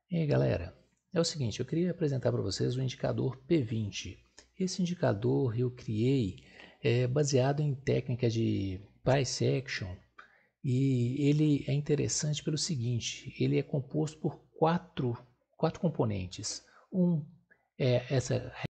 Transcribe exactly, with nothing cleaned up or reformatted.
E aí, galera, é o seguinte, eu queria apresentar para vocês o indicador P vinte. Esse indicador eu criei é, baseado em técnica de price action e ele é interessante pelo seguinte, ele é composto por quatro, quatro componentes. Um é essa